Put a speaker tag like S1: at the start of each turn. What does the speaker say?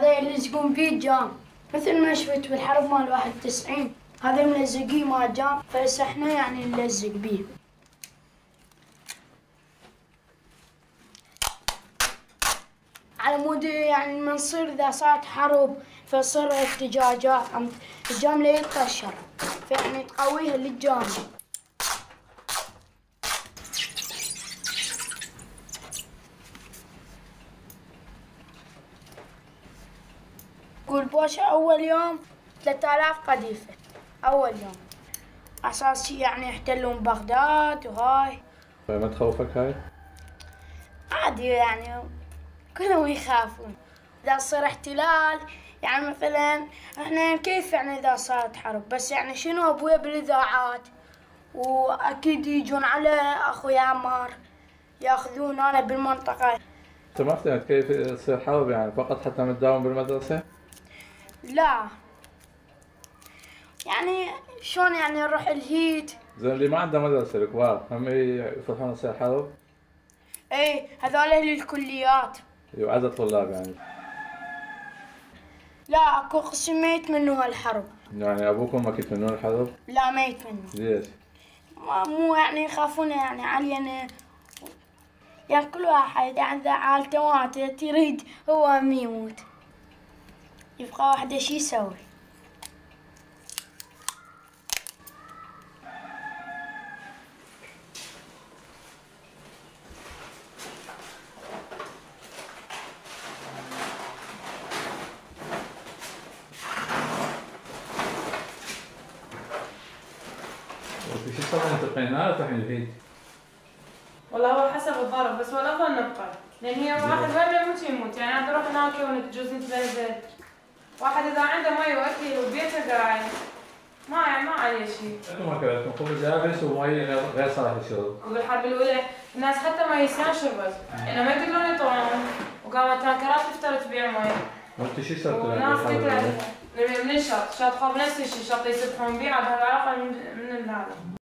S1: هذا يلزقون فيه جام، مثل ما شفت بالحرب مال 91 هذا ملزقين مال جام، فهسه احنا يعني نلزق بيه. على مود يعني لما نصير اذا صارت حرب فصير احتجاجات الجام لا يتقشر، فيعني تقويها للجام. قول بوشة أول يوم 3000 قذيفة أول يوم، أساس يعني يحتلون بغداد وهاي.
S2: ما تخوفك هاي؟
S1: عادي يعني كلهم يخافون إذا صار احتلال، يعني مثلا احنا كيف يعني إذا صارت حرب، بس يعني شنو أبويا بالإذاعات وأكيد يجون على أخوي عمار ياخذون أنا بالمنطقة.
S2: انت ما فهمت كيف يصير حرب يعني فقط حتى متداوم بالمدرسة؟
S1: لا يعني شلون يعني نروح الهيت.
S2: زين اللي ما عنده مدرسة الكبار هم يفرحون يصير حرب؟
S1: ايه هذول اهل الكليات.
S2: وعدد طلاب يعني؟
S1: لا اكو قسم ميت منه هالحرب.
S2: يعني ابوكم اكيد يتمنون الحرب؟
S1: لا ميت منه.
S2: ليش؟
S1: مو يعني يخافون يعني علينا، يعني كل واحد يعني اذا عائلته ماتت يريد هو يموت، يبقى وحده شي يسوي.
S2: وفي شو صار انت القناة الحين الهيد؟
S3: والله هو حسب الظرف، بس هو الافضل نبقى، لان هي واحد وين يموت يموت، يعني انا اروح هناك ونتجوز نتبهدل. واحد اذا عنده مي واكل وبيته قاعد ما عليه شيء.
S2: انتم ما كلتكم خبز يابس ومي غير صالح للشرب.
S3: وبالحرب الاولى الناس حتى ما يسيان شربت، لانه ما يقدرون يطلعون، وقامت تانكرات تفتر تبيع مي.
S2: وانت شو صرتوا؟
S3: وناس تقلع من الشط، شط خوف نفس الشيء، شط يسبحون بيه، عاد هذا علاقه من هذا.